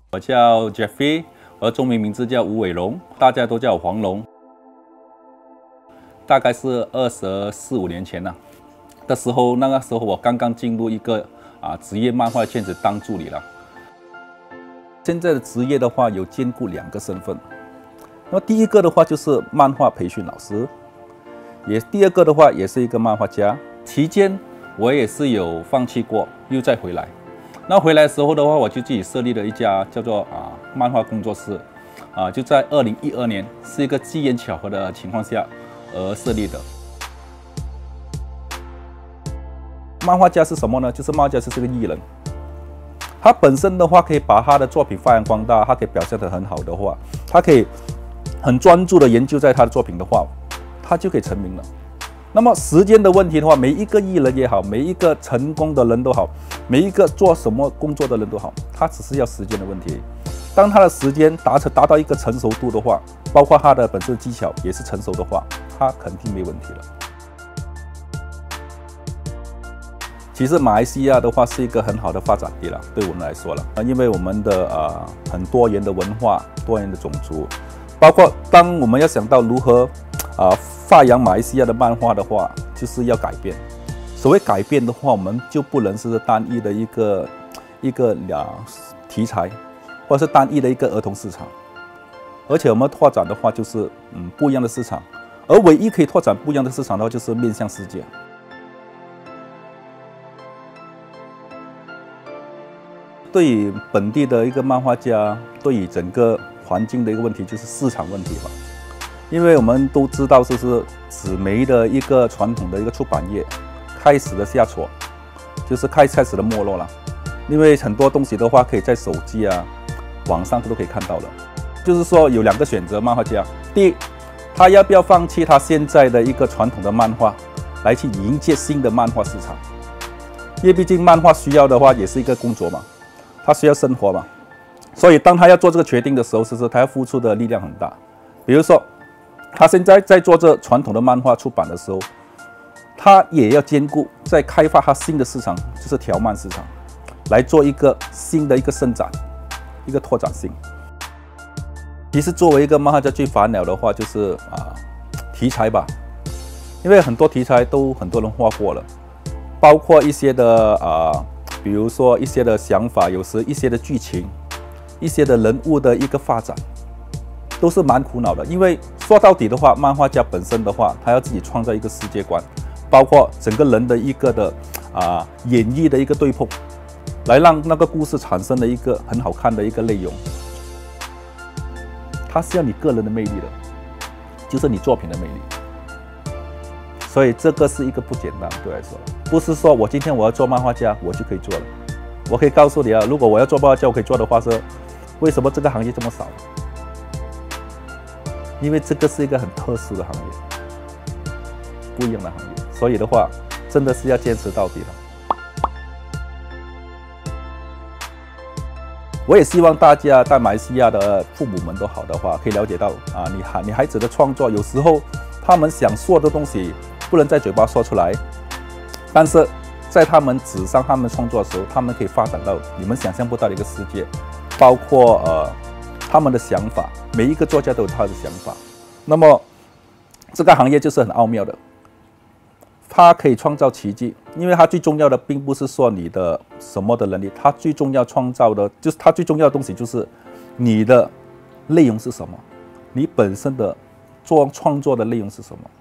我叫 Jeffrey， 我的中文名字叫吴伟龙，大家都叫我黄龙。大概是24、25年前的时候，那个时候我刚刚进入一个职业漫画圈子当助理了。现在的职业的话，有兼顾2个身份。那么第一个的话就是漫画培训老师，第二个的话也是一个漫画家。期间我也是有放弃过，又再回来。那回来的时候的话，我就自己设立了一家叫做漫画工作室，就在2012年，是一个机缘巧合的情况下而设立的。漫画家是什么呢？就是漫画家是个艺人，他本身的话可以把他的作品发扬光大，他可以表现得很好的话，他可以很专注的研究在他的作品的话，他就可以成名了。那么时间的问题的话，每一个艺人也好，每一个成功的人都好，每一个做什么工作的人都好，他只是要时间的问题。当他的时间达到一个成熟度的话，包括他的本身技巧也是成熟的话，他肯定没问题了。其实马来西亚的话是一个很好的发展地了，对我们来说了，因为我们的很多元的文化、多元的种族，包括当我们要想到如何发扬马来西亚的漫画的话，就是要改变。所谓改变的话，我们就不能是单一的一个题材，或者是单一的一个儿童市场，而且我们拓展的话就是不一样的市场，而唯一可以拓展不一样的市场的话，就是面向世界。对于本地的一个漫画家，对于整个环境的一个问题，就是市场问题吧。因为我们都知道，就是纸媒的一个传统的一个出版业开始的下挫，就是开始的没落了。因为很多东西的话，可以在手机网上都可以看到了。就是说有2个选择，漫画家，第一，他要不要放弃他现在的一个传统的漫画，来去迎接新的漫画市场？因为毕竟漫画需要的话，也是一个工作嘛，他需要生活嘛。所以当他要做这个决定的时候，他要付出的力量很大。比如说，他现在在做这传统的漫画出版的时候，他也要兼顾在开发他新的市场，就是条漫市场，来做一个新的一个伸展，一个拓展性。其实作为一个漫画家，最烦恼的话就是题材吧，因为很多题材都很多人画过了，包括一些的比如说一些的想法，有时一些的剧情，一些的人物的一个发展，都是蛮苦恼的。因为说到底的话，漫画家本身的话，他要自己创造一个世界观，包括整个人的一个的演绎的一个对碰，来让那个故事产生了一个很好看的一个内容。它是要你个人的魅力的，就是你作品的魅力。所以这个是一个不简单，对我来说，不是说我今天我要做漫画家，我就可以做了。我可以告诉你如果我要做漫画家，我可以做的话是，为什么这个行业这么少？因为这个是一个很特殊的行业，不一样的行业，所以的话，真的是要坚持到底了。我也希望大家在马来西亚的父母们都好的话，可以了解到你孩子的创作，有时候他们想说的东西不能在嘴巴说出来，但是在他们纸上他们创作的时候，他们可以发展到你们想象不到的一个世界，包括他们的想法，每一个作家都有他的想法。那么这个行业就是很奥妙的，它可以创造奇迹，因为它最重要的并不是说你的什么的能力，它最重要创造的就是它最重要的东西就是你的内容是什么，你本身的创作的内容是什么。